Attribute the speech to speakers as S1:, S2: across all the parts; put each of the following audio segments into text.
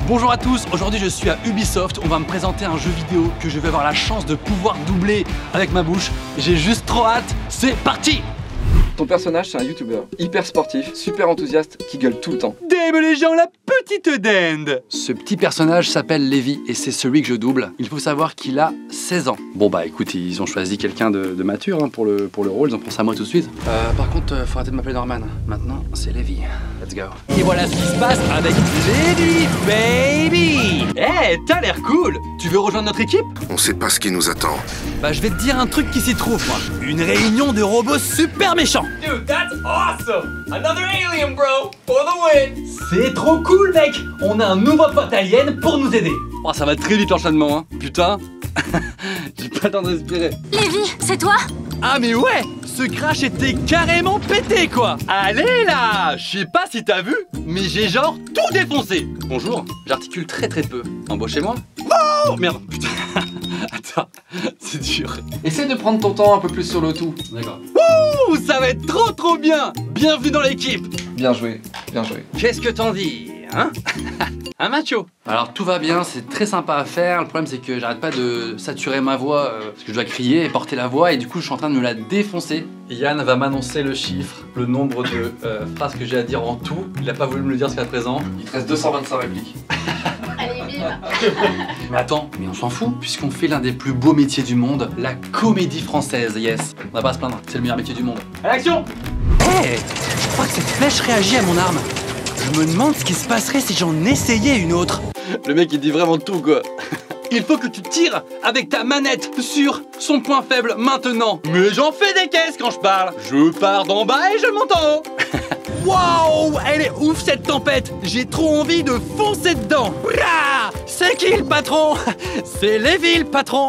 S1: Bonjour à tous, aujourd'hui je suis à Ubisoft, on va me présenter un jeu vidéo que je vais avoir la chance de pouvoir doubler avec ma bouche. J'ai juste trop hâte, c'est parti!
S2: Ton personnage, c'est un youtubeur, hyper sportif, super enthousiaste, qui gueule tout le temps.
S1: Dame les gens, la petite dinde! Ce petit personnage s'appelle Lévi et c'est celui que je double. Il faut savoir qu'il a 16 ans. Bon bah écoute, ils ont choisi quelqu'un de mature hein, pour le rôle, ils ont pensé à moi tout de suite. Par contre, faut arrêter de m'appeler Norman. Maintenant, c'est Lévi. Let's go. Et voilà ce qui se passe avec Lévi, baby! Hey, t'as l'air cool! Tu veux rejoindre notre équipe?
S3: On sait pas ce qui nous attend.
S1: Bah je vais te dire un truc qui s'y trouve moi. Une réunion de robots super méchants.
S4: Dude, that's awesome! Another alien, bro! For the win!
S1: C'est trop cool mec! On a un nouveau pote alien pour nous aider. Oh ça va très vite l'enchaînement hein. Putain. J'ai pas le temps de respirer.
S5: Lévi, c'est toi?
S1: Ah mais ouais! Ce crash était carrément pété quoi! Allez là! Je sais pas si t'as vu, mais j'ai genre tout défoncé! Bonjour, j'articule très peu. Embauchez-moi? Oh merde, putain! Attends, c'est dur.
S2: Essaie de prendre ton temps un peu plus sur le tout.
S1: D'accord. Ouh, ça va être trop bien! Bienvenue dans l'équipe!
S2: Bien joué, bien joué.
S1: Qu'est-ce que t'en dis, hein? Un macho. Alors tout va bien, c'est très sympa à faire. Le problème c'est que j'arrête pas de saturer ma voix parce que je dois crier et porter la voix et du coup je suis en train de me la défoncer. Yann va m'annoncer le chiffre, le nombre de phrases que j'ai à dire en tout. Il a pas voulu me le dire jusqu'à présent.
S2: Il te reste 225 répliques.
S5: Allez, vive!
S1: Mais attends, mais on s'en fout puisqu'on fait l'un des plus beaux métiers du monde, la comédie française, yes. On va pas se plaindre, c'est le meilleur métier du monde. À l'action! Hey, je crois que cette flèche réagit à mon arme. Je me demande ce qui se passerait si j'en essayais une autre. Le mec il dit vraiment tout quoi. Il faut que tu tires avec ta manette sur son point faible maintenant. Mais j'en fais des caisses quand je parle. Je pars d'en bas et je monte en haut. Waouh, elle est ouf cette tempête. J'ai trop envie de foncer dedans. Ouah, c'est qui le patron? C'est Lévi le patron.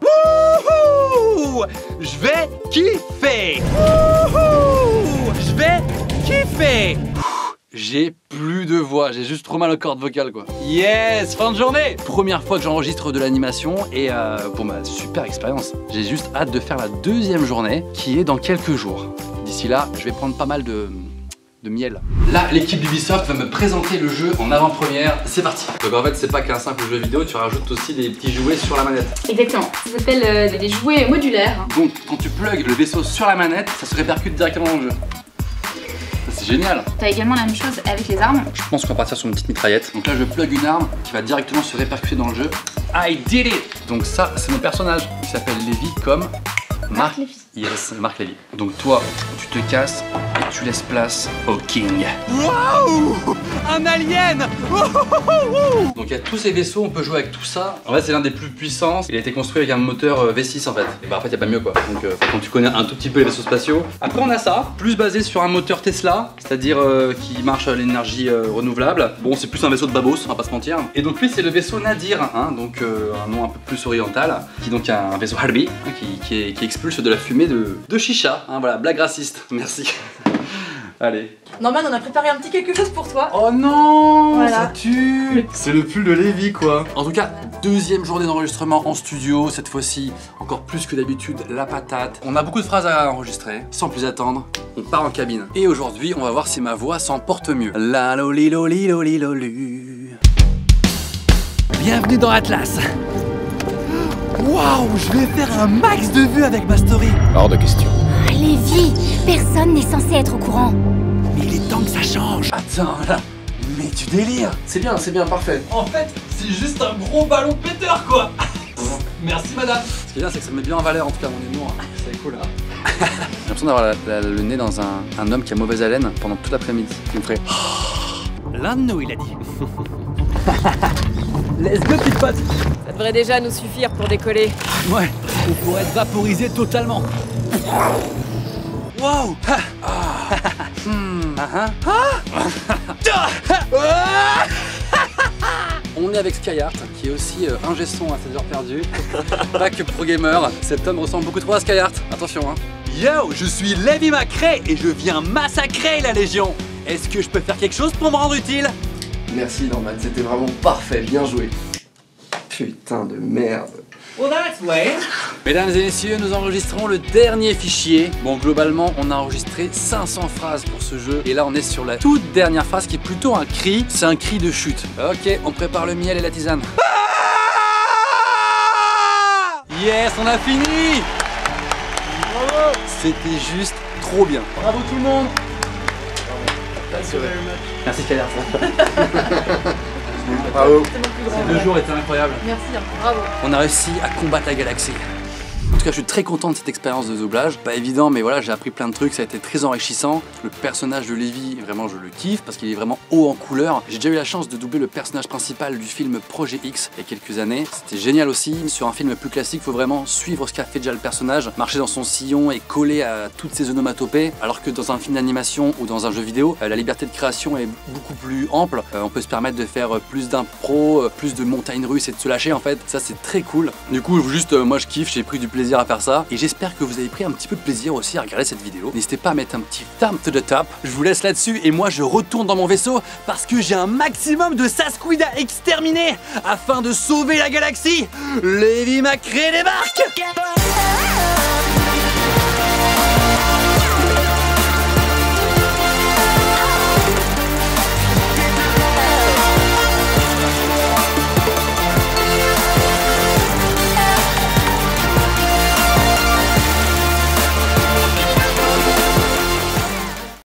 S1: Wouhou, je vais kiffer. Wouhou, je vais kiffer. J'ai plus de voix, j'ai juste trop mal aux cordes vocales quoi. Yes, fin de journée. Première fois que j'enregistre de l'animation et bon bah super expérience. J'ai juste hâte de faire la deuxième journée qui est dans quelques jours. D'ici là, je vais prendre pas mal de miel. Là, l'équipe d'Ubisoft va me présenter le jeu en avant-première. C'est parti. Donc en fait, c'est pas qu'un simple jeu vidéo, tu rajoutes aussi des petits jouets sur la manette.
S5: Exactement, ça s'appelle des jouets modulaires.
S1: Donc quand tu plugues le vaisseau sur la manette, ça se répercute directement dans le jeu. C'est génial.
S5: T'as également la même chose avec les armes.
S1: Je pense qu'on va partir sur une petite mitraillette. Donc là je plug une arme qui va directement se répercuter dans le jeu. I did it. Donc ça c'est mon personnage qui s'appelle Lévi comme Marc
S5: Lévi.
S1: Yes, Marc Lévi. Donc toi tu te casses et tu laisses place au King. Waouh, un alien. Donc il y a tous ces vaisseaux, on peut jouer avec tout ça. En fait c'est l'un des plus puissants. Il a été construit avec un moteur V6 en fait. Et bah en fait il n'y a pas mieux quoi. Donc quand tu connais un tout petit peu les vaisseaux spatiaux. Après on a ça, plus basé sur un moteur Tesla, c'est-à-dire qui marche à l'énergie renouvelable. Bon c'est plus un vaisseau de babos, on va pas se mentir. Et donc lui c'est le vaisseau Nadir, hein, donc un nom un peu plus oriental, qui donc a un vaisseau Harbi, hein, qui expulse de la fumée de chicha. Hein, voilà, blague raciste, merci. Allez.
S6: Norman, on a préparé un petit quelque chose pour toi.
S1: Oh non,
S6: Voilà.
S1: ça tue. C'est le pull de Lévi quoi. En tout cas, deuxième journée d'enregistrement en studio, cette fois-ci encore plus que d'habitude, la patate. On a beaucoup de phrases à enregistrer, sans plus attendre, on part en cabine. Et aujourd'hui, on va voir si ma voix s'en porte mieux. La loli loli loli lolu. Bienvenue dans Atlas. Waouh, je vais faire un max de vues avec ma story.
S3: Hors de question.
S5: Lévi, personne n'est censé être au courant.
S1: Mais il est temps que ça change. Attends là, mais tu délires.
S2: C'est bien, parfait.
S1: En fait, c'est juste un gros ballon péteur quoi. Merci madame. Ce qui est bien, c'est que ça me met bien en valeur en tout cas mon humour. C'est cool hein. J'ai l'impression d'avoir le nez dans un homme qui a mauvaise haleine pendant toute l'après-midi. Il me ferait l'un de nous il a dit. Let's go petite pote.
S6: Ça devrait déjà nous suffire pour décoller.
S1: Ouais, on pourrait être vaporisé totalement. Wow. On est avec Skyheart, qui est aussi ingé son à 16 heures perdues. Pas que pro gamer, cet homme ressemble beaucoup trop à Skyheart. Attention hein. Yo, je suis Lévi Macré et je viens massacrer la Légion. Est-ce que je peux faire quelque chose pour me rendre utile?
S2: Merci Norman, c'était vraiment parfait, bien joué. Putain de merde.
S4: Well, that's lame.
S1: Mesdames et messieurs, nous enregistrons le dernier fichier. Bon, globalement, on a enregistré 500 phrases pour ce jeu. Et là, on est sur la toute dernière phrase qui est plutôt un cri. C'est un cri de chute. Ok, on prépare le miel et la tisane. Yes, on a fini! C'était juste trop bien. Bravo tout le monde! Merci Kader.
S2: Bravo.
S1: Ces 2 jours étaient incroyables.
S6: Merci, bravo.
S1: On a réussi à combattre la galaxie. En tout cas, je suis très content de cette expérience de doublage. Pas évident, mais voilà, j'ai appris plein de trucs, ça a été très enrichissant. Le personnage de Levi, vraiment, je le kiffe parce qu'il est vraiment haut en couleur. J'ai déjà eu la chance de doubler le personnage principal du film Projet X il y a quelques années. C'était génial aussi. Sur un film plus classique, il faut vraiment suivre ce qu'a fait déjà le personnage, marcher dans son sillon et coller à toutes ses onomatopées. Alors que dans un film d'animation ou dans un jeu vidéo, la liberté de création est beaucoup plus ample. On peut se permettre de faire plus d'impro, plus de montagnes russes et de se lâcher en fait. Ça, c'est très cool. Du coup, juste, moi je kiffe, j'ai pris du plaisir à faire ça et j'espère que vous avez pris un petit peu de plaisir aussi à regarder cette vidéo. N'hésitez pas à mettre un petit thumb to the top. Je vous laisse là-dessus et moi je retourne dans mon vaisseau parce que j'ai un maximum de Sasquid à exterminer afin de sauver la galaxie. Levi McRae débarque.